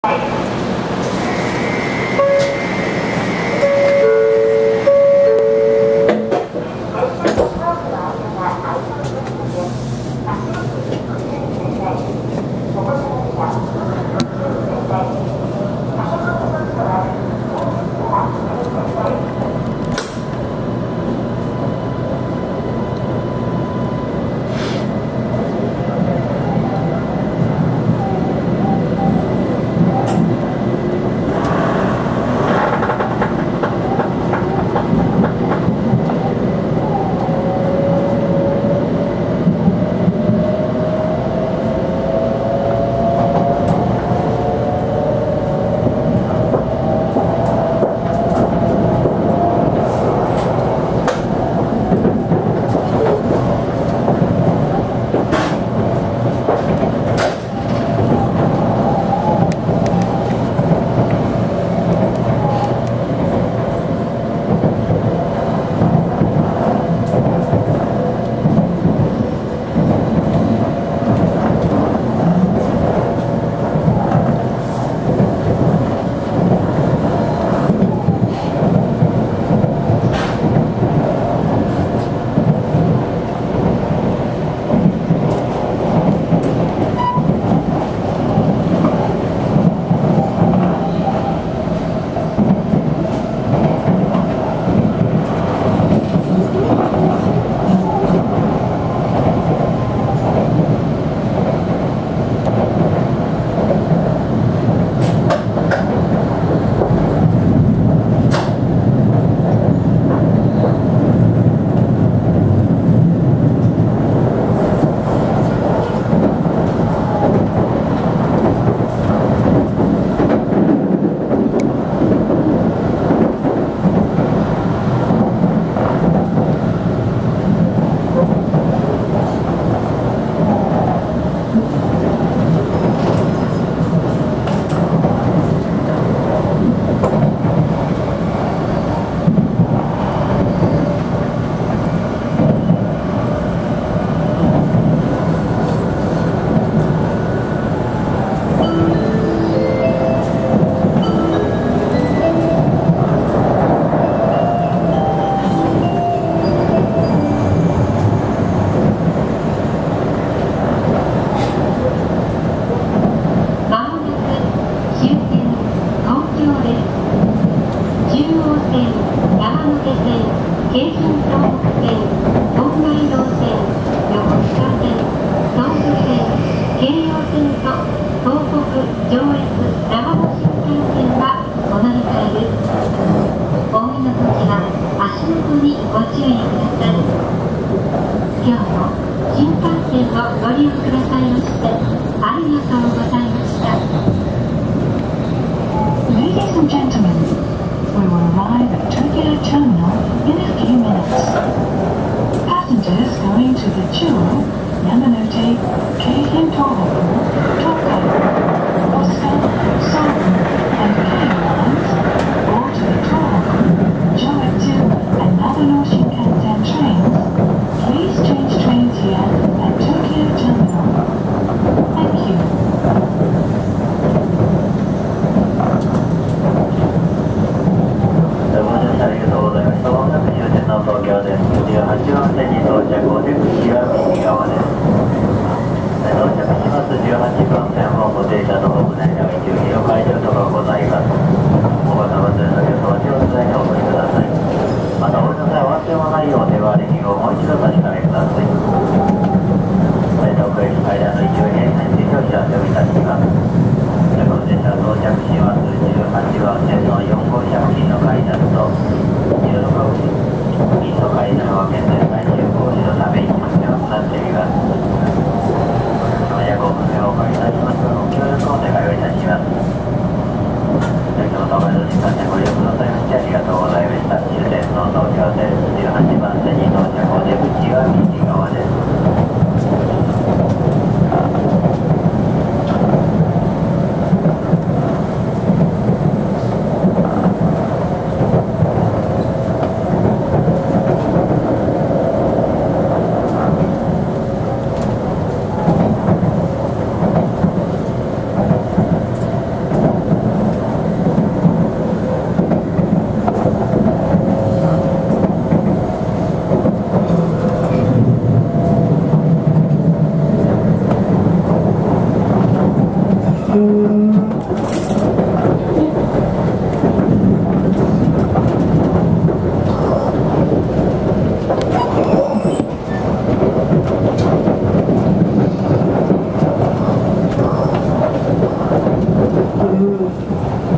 Ladies and gentlemen, we will arrive at Tokyo Terminal in a few minutes. Passengers going to the Chuo, Yamanote, Keihei Tohoku, Tokaido, Osaka, Soren, and Keio lines, or to the Tohoku, Choetsu, and Nagano Shinkansen trains, please change trains here at Tokyo Terminal. Thank you. 東京です。18番線に到着お出口は右側です。到着します18番線ホーム停車のホーム内には注意を解除とかございます。おばさま連れの予想を上手にお越しください。またお降りの際は忘れ物ないよう手割りをもう一度確かめください。東京駅階段の一部についてお知らせをいたします。この電車到着します18番線の4号車付近の階段と16号車右の階段は現在最終工事のために運転を行っています。早くお船をお借りいたしますのでご協力をお願いをいたします。 うん